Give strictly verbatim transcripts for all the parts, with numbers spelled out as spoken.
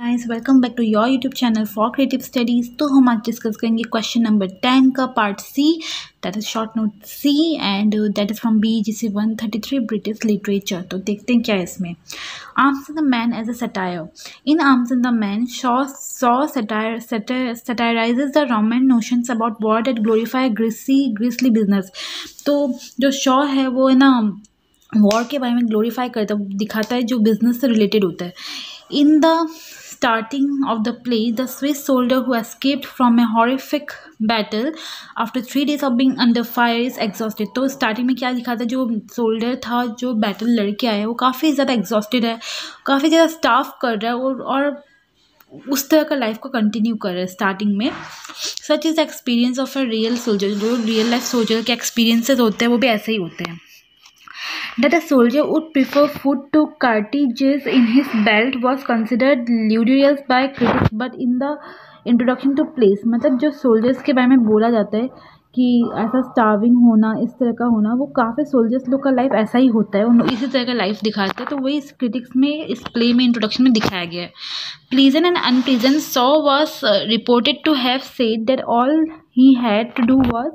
Guys, welcome back to your YouTube channel for creative studies. तो हम आज discuss करेंगे क्वेश्चन नंबर टेन का part C, that is short note C and that is from BGC one thirty three British literature. तो देखते हैं क्या है इसमें। Arms and the man as a satire. In arms and the man Shaw saw satire satirizes the Roman notions about war that glorify greasy grisly business. तो जो शॉ है वो है ना वॉर के बारे में ग्लोरीफाई करता दिखाता है जो बिजनेस से रिलेटेड होता है। In the starting of the play the Swiss soldier who escaped from a horrific battle after three days of being under fire is exhausted. तो स्टार्टिंग में क्या दिखाता है, जो सोल्डर था जो बैटल लड़के आया है वो काफ़ी ज़्यादा एग्जॉस्टेड है, काफ़ी ज़्यादा स्टाफ कर रहा है और, और उस तरह का लाइफ को कंटिन्यू कर रहा है स्टार्टिंग में। Such is the experience of a real soldier. जो रियल लाइफ सोल्जर के एक्सपीरियंसेस होते हैं वो भी ऐसे ही होते हैं। That a soldier would prefer food to cartridges in his belt was considered ludicrous by critics, but in the introduction to plays, मतलब जो soldiers के बारे में बोला जाता है कि ऐसा स्टार्विंग होना, इस तरह का होना, वो काफ़ी सोल्जर्स लोग का लाइफ ऐसा ही होता है, उन इसी तरह का लाइफ दिखाते हैं। तो वही इस क्रिटिक्स में इस प्ले में इंट्रोडक्शन में दिखाया गया है। Pleasant and unpleasant Shaw was reported to have said that all he had to do was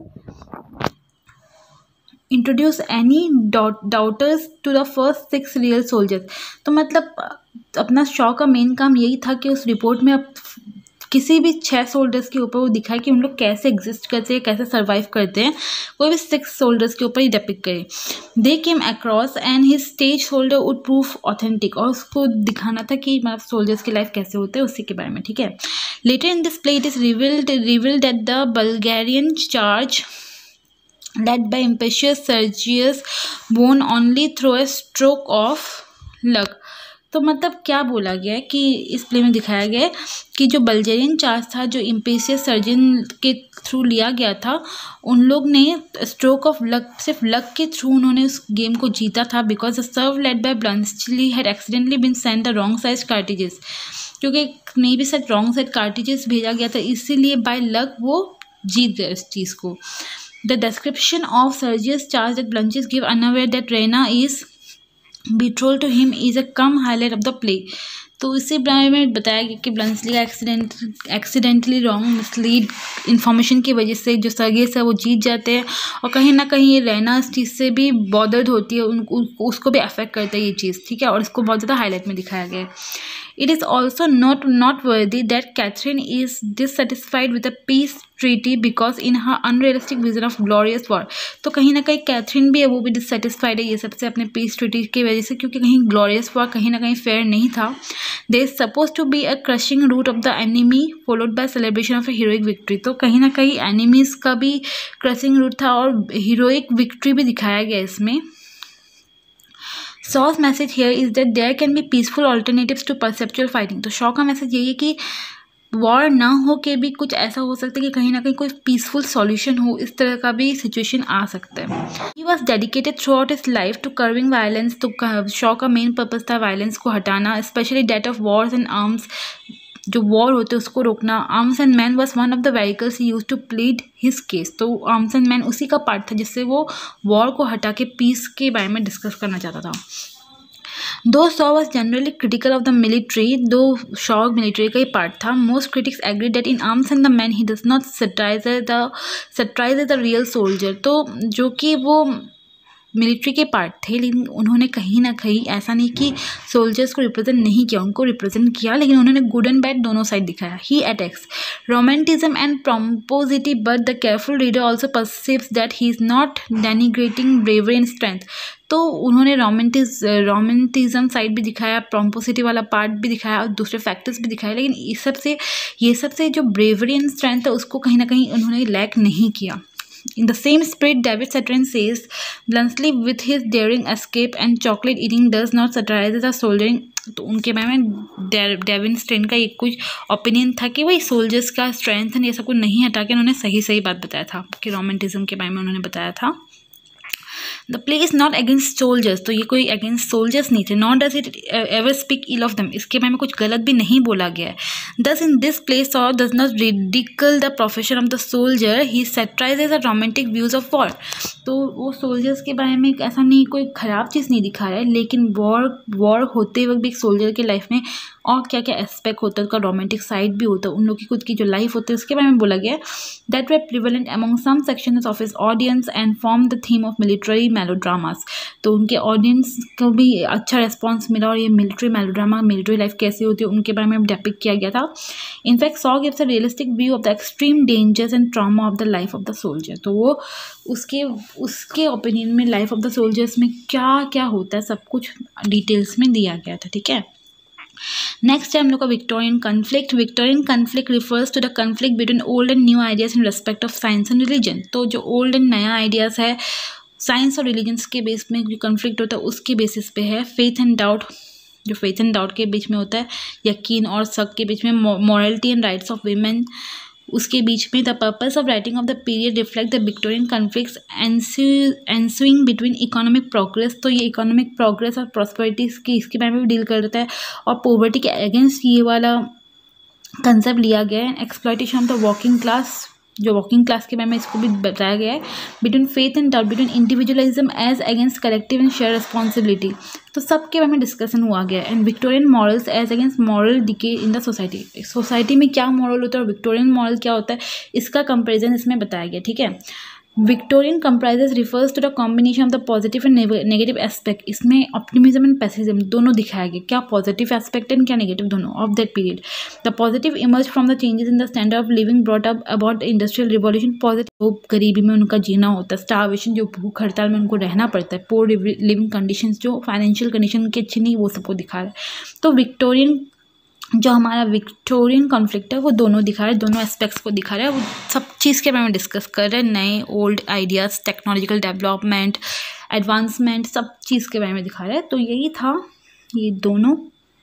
introduce any doubters to the first six real soldiers. तो मतलब अपना शॉ का मेन काम यही था कि उस रिपोर्ट में अब किसी भी छः सोल्जर्स के ऊपर वो दिखाए कि उन लोग कैसे एग्जिस्ट करते हैं, कैसे सर्वाइव करते हैं, कोई भी सिक्स सोल्जर्स के ऊपर ही डिपिक्ट करे। They came across and his stage holder would proof authentic, और उसको दिखाना था कि मतलब सोल्जर्स की लाइफ कैसे होते हैं उसी के बारे में, ठीक है। Later in this play it is revealed revealed that the Bulgarian charge led by impetuous Sergius won only through a stroke of luck। तो मतलब क्या बोला गया है कि इस प्ले में दिखाया गया है कि जो बल्गेरियन चार्ज था जो इम्पेशियस सर्जन के थ्रू लिया गया था, उन लोग ने स्ट्रोक ऑफ लक, सिर्फ लक के थ्रू उन्होंने उस गेम को जीता था। Because the serve led by Bluntschli had accidentally been sent the wrong size cartridges, क्योंकि may be set wrong side cartridges भेजा गया था, इसीलिए बाय लक वो जीत गए इस चीज़ को। The description of Sergius' charge that Blanches give unaware that Rena is betrothed to him is a come highlight of the play। तो इसी बारे में बताया गया कि ब्लंचली का accident accidentally wrong mislead information की वजह से जो सर्जियस है वो जीत जाते हैं, और कहीं ना कहीं ये रेना इस चीज़ से भी बॉदर्ड होती है, उन, उसको भी अफेक्ट करता है ये चीज़, ठीक है। और इसको बहुत ज़्यादा हाईलाइट में दिखाया गया है। It is also not noteworthy that Catherine is dissatisfied with the peace treaty because in her unrealistic vision of glorious war। तो कहीं ना कहीं कैथरीन भी है, वो भी डिससेटिस्फाइड है ये सबसे अपने पीस ट्रीटी की वजह से, क्योंकि कहीं ग्लोरियस वॉर कहीं ना कहीं फेयर नहीं था। There is supposed to be a crushing rout of the enemy followed by celebration of a heroic victory। तो कहीं ना कहीं एनिमीज का भी क्रशिंग रूट था और हीरोइक विक्ट्री भी दिखाया गया इसमें। Shaw's message here is that there can be peaceful alternatives to perceptual fighting. तो शॉ का मैसेज यही है कि वॉर ना हो के भी कुछ ऐसा हो सकता है कि कहीं ना कहीं कोई पीसफुल सॉल्यूशन हो, इस तरह का भी सिचुएशन आ सकता है। He was dedicated throughout his life to curbing violence. तो शॉ का मेन पर्पज था वायलेंस को हटाना, specially that of wars and arms, जो वॉर होते हैं उसको रोकना। Arms and man was one of the vehicles he use to plead his case. तो आर्म्स एंड मैन उसी का पार्ट था जिससे वो वॉर को हटा के पीस के बारे में डिस्कस करना चाहता था। Though Shaw was generally critical of the military, though Shaw military का ही पार्ट था। Most critics agree that in arms and the man he does not satirize the satirize the real soldier. तो जो कि वो मिलिट्री के part थे, लेकिन उन्होंने कहीं ना कहीं ऐसा नहीं कि सोल्जर्स को रिप्रेजेंट नहीं किया, उनको रिप्रेजेंट किया, लेकिन उन्होंने गुड एंड बैड दोनों साइड दिखाया। He attacks romanticism and pomposity, but the careful reader also perceives that he is not denigrating bravery and strength. तो उन्होंने रोमांटिज रोमांटिज्म साइड भी दिखाया, प्रॉम्पोसिटी वाला पार्ट भी दिखाया और दूसरे फैक्टर्स भी दिखाए, लेकिन इस सब से ये सब से जो ब्रेवरी एंड स्ट्रेंथ है उसको कहीं ना कहीं उन्होंने लैक नहीं किया। In the same spirit, David Satran says bluntly, with his daring escape and chocolate eating does not satirize the soldiering। तो उनके बारे में डेविन स्ट्रेन का एक कुछ ओपिनियन था कि वही सोल्जर्स का स्ट्रेंथ ये सब कुछ नहीं हटा के उन्होंने सही सही बात बताया था कि रोमांटिज्म के बारे में उन्होंने बताया था। The play is not against soldiers, तो ये कोई अगेंस्ट सोल्जर्स नहीं थे. Not does it ever speak ill of them, इसके बारे में कुछ गलत भी नहीं बोला गया है. Thus in this play Shaw does not ridicule the profession of the soldier, he satirizes the romantic views of war. तो वो सोल्जर्स के बारे में ऐसा नहीं, कोई ख़राब चीज़ नहीं दिखा रहा है, लेकिन वॉर वॉर होते वक्त भी एक सोल्जर की लाइफ में और क्या क्या एस्पेक्ट होता है, उसका रोमांटिक साइड भी होता है, उन लोग की खुद की जो लाइफ होती है उसके बारे में बोला गया है. That were prevalent among some sections of his audience and form the theme of military melodramas. तो उनके ऑडियंस को भी अच्छा रिस्पॉन्स मिला और ये मिलिट्री मेलोड्रामा, मिलिट्री लाइफ कैसी होती है उनके बारे में डेपिक्ट किया गया था. In fact Shaw gives a realistic view of the extreme dangers and trauma of the life of the soldier. तो वो उसके उसके ओपिनियन में लाइफ ऑफ द सोल्जर्स में क्या क्या होता है सब कुछ डिटेल्स में दिया गया था. ठीक है, नेक्स्ट है हम लोग का Victorian conflict. Victorian conflict refers to the conflict between old and new ideas in respect of science and religion. तो जो ओल्ड एंड नया आइडियाज़ है साइंस और रिलीजन्स के बेस में जो कन्फ्लिक्ट होता है उसके बेसिस पे है. फेथ एंड डाउट, जो फेथ एंड डाउट के बीच में होता है, यकीन और शक के बीच में, morality and rights of women उसके बीच में. The purpose of writing of the period reflect the Victorian conflicts ensuing between economic progress. तो ये इकोनॉमिक प्रोग्रेस और प्रॉस्पेरिटी की इसके बारे में भी डील कर देता है, और पॉवर्टी के अगेंस्ट ये वाला कंसेप्ट लिया गया है. Exploitation of the working class, जो वर्किंग क्लास के बारे में इसको भी बताया गया है. Between faith and doubt, between individualism as against collective and share responsibility. तो सबके बारे में डिस्कशन हुआ गया. And Victorian morals as against moral decay in the society. Society में क्या मॉरल होता है और विक्टोरियन मॉरल क्या होता है इसका कंपेरिजन इसमें बताया गया. ठीक है, Victorian compromises refers to the combination of the positive and negative aspect. इसमें ऑप्टिमिज्म एंड पेसिज्म दोनों दिखाया गया, क्या पॉजिटिव एस्पेक्ट एंड क्या नेगेटिव दोनों of that period. The positive emerge from the changes in the standard of living brought up about industrial revolution. Positive, गरीबी में उनका जीना होता है, स्टारवेशन जो भूख हड़ताल में उनको रहना पड़ता है, पोर लिविंग कंडीशंस, जो फाइनेंशियल कंडीशन उनकी अच्छी नहीं, वो सबको दिखा रहा है. तो विक्टोरियन जो हमारा विक्टोरियन कॉन्फ्लिक्ट है वो दोनों दिखा रहा है, दोनों एस्पेक्ट्स को दिखा रहा है. वो सब चीज़ के बारे में डिस्कस कर रहे हैं, नए old ideas, technological development, advancement, सब चीज़ के बारे में दिखा रहा है. तो यही था ये दोनों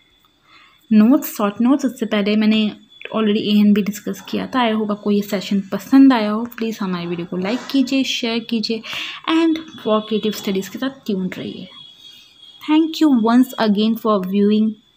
नोट्स, शॉर्ट नोट्स. उससे पहले मैंने already A N B discuss किया था. आई होप आपको ये सेशन पसंद आया हो. प्लीज़ हमारे वीडियो को लाइक कीजिए, शेयर कीजिए एंड फॉर क्रिएटिव स्टडीज़ के साथ ट्यून्ड रहिए. Thank you once again for viewing